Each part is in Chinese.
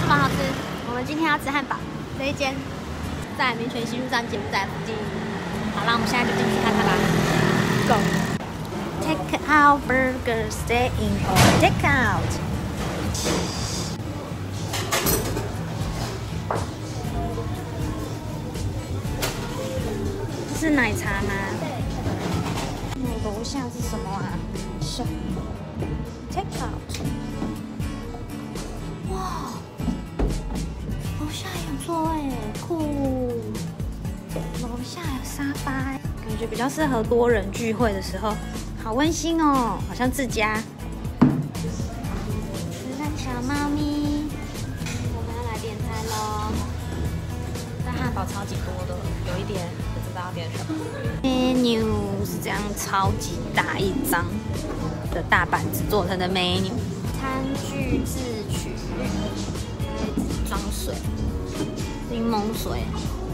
什么好吃？我们今天要吃汉堡，这一间在民权西路站柬埔寨附近。好啦，我们现在就进去看看吧。Go。Take out burger, stay in or take out。这是奶茶吗？楼下是什么啊？是 take out。哇，楼下有座位，酷！楼下有沙发，感觉比较适合多人聚会的时候，好温馨哦，好像自家。吃饭小猫咪，我们要来点餐喽。这汉堡超级多的，有一点不知道要点什么。menu 是这样超级大一张的大板子做成的 menu， 餐具自取，装水，柠檬水，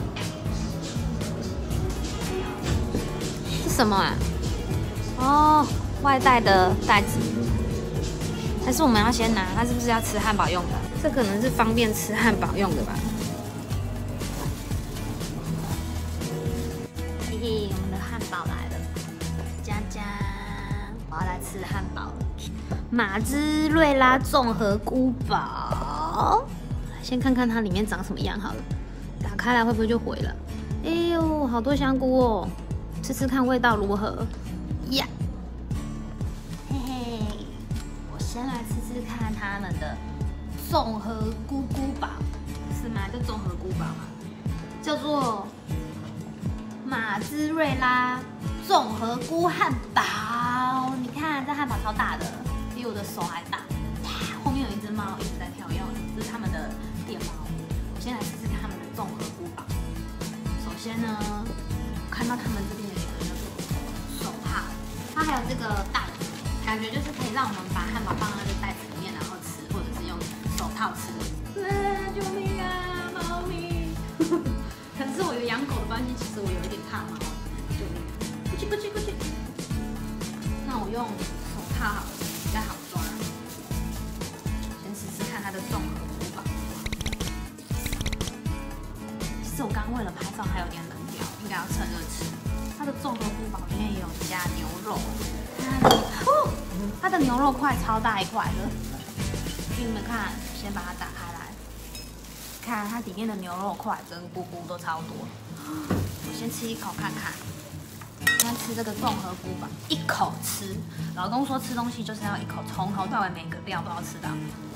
是什么啊？哦，外带的袋子，还是我们要先拿？它是不是要吃汉堡用的？这可能是方便吃汉堡用的吧。嘿嘿，我们的汉堡来了，加加，我要来吃汉堡了。马兹瑞拉综合菇堡，先看看它里面长什么样好了。打开来会不会就毁了？哎呦，好多香菇哦，吃吃看味道如何呀？嘿嘿，我先来吃吃看他们的综合菇堡，是吗？叫综合菇堡吗？叫做马兹瑞拉综合菇汉堡。你看这汉堡超大的，比我的手还大。后面有一只猫一直在跳跃，这是他们的电猫。我先来试试看他们的综合菇堡。首先呢，看到他们这边有一个那个手套，它还有这个袋子，感觉就是可以让我们把汉堡放在这个袋子里面，然后吃，或者是用手套吃。救命啊，猫咪！可能是我有养狗的关系，其实我有一点怕猫。救命！过去过去过去。那我用手套好了，比较好抓。先试试看它的综合菇堡。其实我刚为了拍照还有点冷掉，应该要趁热吃。它的综合菇堡里面也有加牛肉，它的牛肉块超大一块的，给你们看，先把它打开来，看它里面的牛肉块跟菇都超多。我先吃一口看看。先吃这个综合菇吧，一口吃。老公说吃东西就是要一口，从头到尾每个料都要吃到。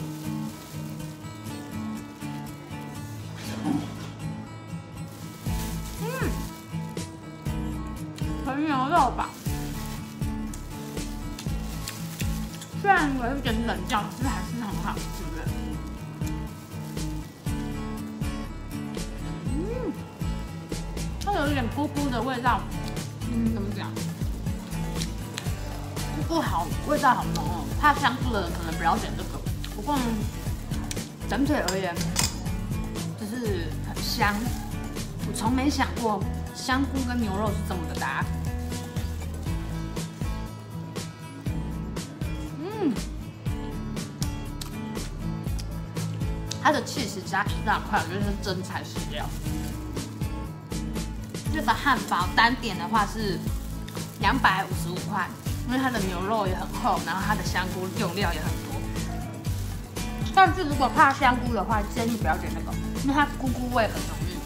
很牛肉吧，虽然有一点冷掉，可是还是很好吃的。它有一点菇的味道。怎么讲？菇好，味道好浓哦。怕香菇的人可能不要点这个，不过整体而言，就是很香。我从没想过香菇跟牛肉是这么的搭。它的起司加一大块，我觉得是真材实料。这个汉堡单点的话是255块，因为它的牛肉也很厚，然后它的香菇用料也很多。但是如果怕香菇的话，建议不要点那个，因为它菇味很浓郁。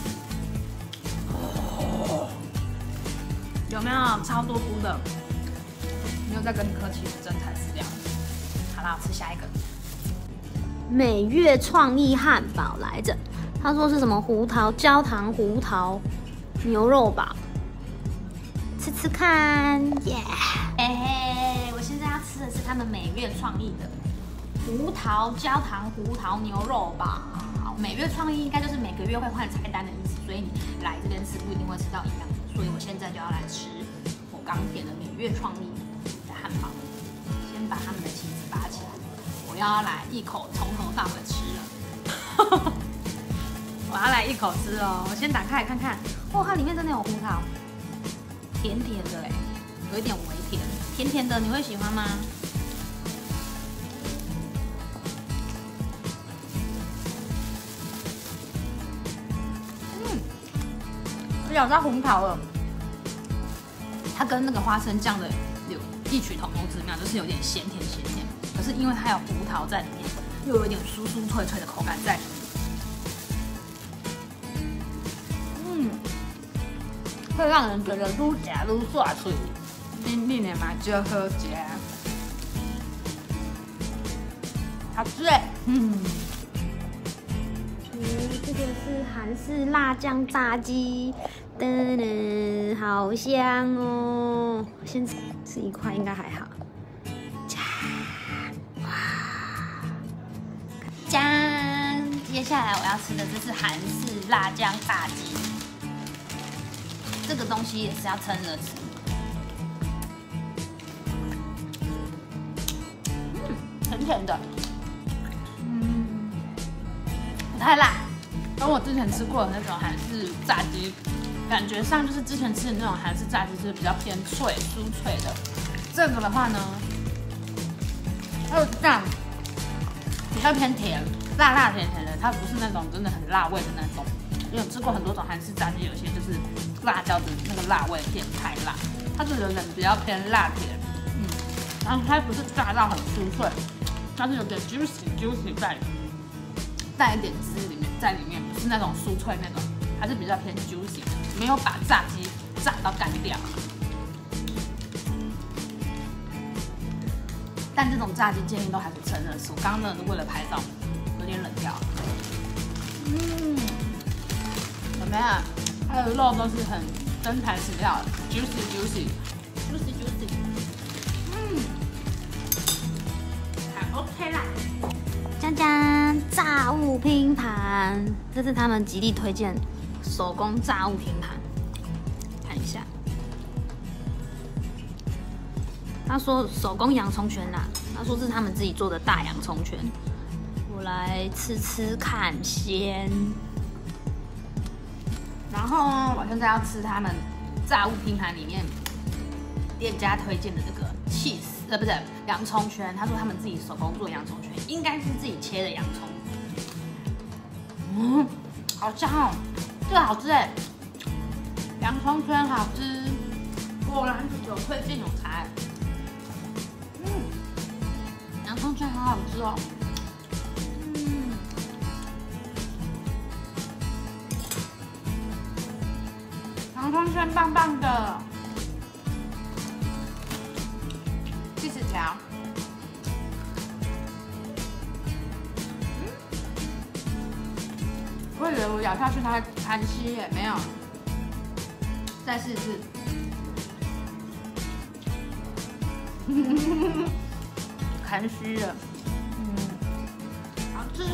有没有超多菇的？没有在跟你客气，是真材实料。好啦，我吃下一个。美月创意汉堡来着，他说是什么焦糖胡桃牛肉堡，吃吃看，耶！嘿嘿，我现在要吃的是他们美月创意的焦糖胡桃牛肉堡。好，美月创意应该就是每个月会换菜单的意思，所以你来这边吃不一定会吃到一样的，所以我现在就要来吃我刚点的美月创意的汉堡。先把他们的旗子拔起来，我要来一口从头到尾吃了。我要来一口吃哦，我先打开来看看。哦，它里面真的有胡桃，甜甜的哎，有一点微甜，甜甜的，你会喜欢吗？ 咬到胡桃了。它跟那个花生酱的有异曲同工之妙，就是有点咸甜咸甜，可是因为它有胡桃在里面，又有一点酥酥脆脆的口感在里面。会让人觉得愈吃愈爽脆。你的嘛就好吃，好吃哎。 这个是韩式辣酱炸鸡，噔噔，好香哦！先吃一块应该还好。酱，接下来我要吃的这是韩式辣酱炸鸡，这个东西也是要趁热吃。 甜甜的，不太辣，跟我之前吃过的那种韩式炸鸡，感觉上就是之前吃的那种韩式炸鸡是比较偏脆、酥脆的。这个的话呢，它的酱比较偏甜，辣辣甜甜的，它不是那种真的很辣味的那种。因为我吃过很多种韩式炸鸡，有些就是辣椒的那个辣味偏太辣，它这个有点比较偏辣甜，然后它不是炸到很酥脆。它是有点 juicy 带一点汁在里面，不是那种酥脆那种，还是比较偏 juicy 的，没有把炸鸡炸到干掉。但这种炸鸡建议都还是趁热吃，我刚刚真的是为了拍照，有点冷掉。怎么样？它的肉都是很真材实料的 juicy。 OK 啦，江江炸物拼盘，这是他们极力推荐手工炸物拼盘，看一下。他说手工洋葱圈啦，他说这是他们自己做的大洋葱圈，我来吃吃看先。然后呢，我现在要吃他们炸物拼盘里面店家推荐的这个 cheese。不是洋葱圈，他说他们自己手工做洋葱圈，应该是自己切的洋葱。好香哦，这个好吃哎，洋葱圈好吃，果然有推荐有才。洋葱圈好好吃哦。洋葱圈棒棒的。40条，我以为我咬下去它会含稀耶，没有，再试一次，含虚了，好吃。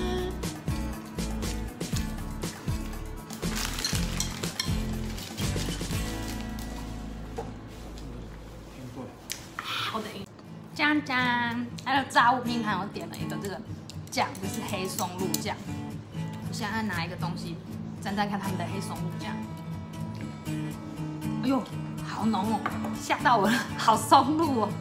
好的。酱酱，还有炸物拼盘，我点了一个这个酱，就是黑松露酱。我现在拿一个东西沾沾看他们的黑松露酱。哎呦，好浓哦，吓到我了，好松露哦。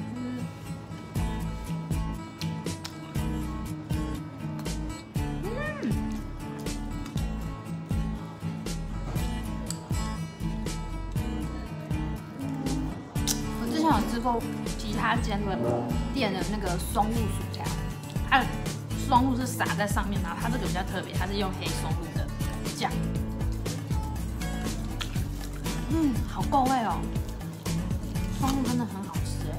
我之前有吃过其他间的店的那个松露薯条，它的松露是撒在上面，然后它这个比较特别，它是用黑松露的酱，好够味哦，松露真的很好吃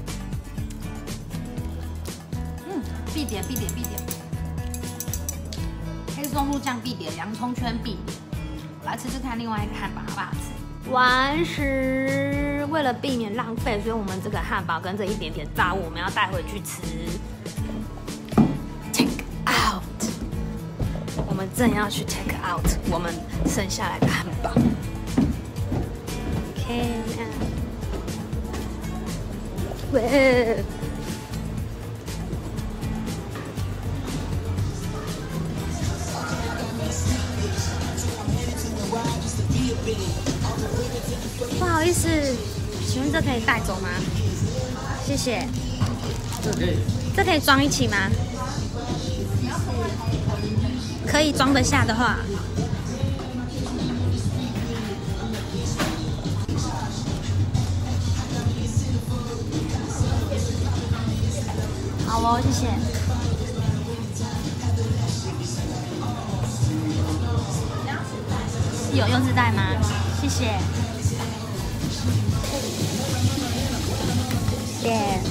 哎，必点，黑松露酱必点，洋葱圈必点，我来吃吃看另外一个汉堡好不好吃？完食，为了避免浪费，所以我们这个汉堡跟这一点点炸物，我们要带回去吃。Take out， 我们正要去 take out 我们剩下来的汉堡。OK， 喂。不好意思，请问这可以带走吗？谢谢。这可以装一起吗？可以装得下的话。 哦，谢谢。有柚子带吗？谢谢。谢谢。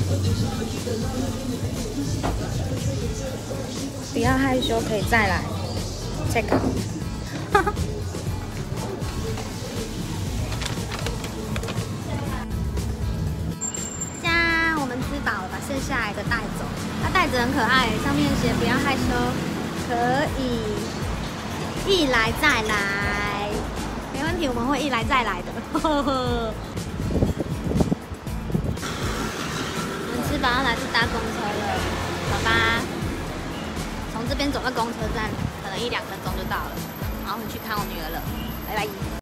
不要害羞，可以再来。这个。我们吃饱了，把剩下来的带走。它袋子很可爱，上面写不要害羞，可以一来再来，没问题，我们会一来再来的。呵呵。我们吃饱要来去搭公车了，好吧？从这边走到公车站，可能1-2分钟就到了。然后我们去看我女儿了，拜拜。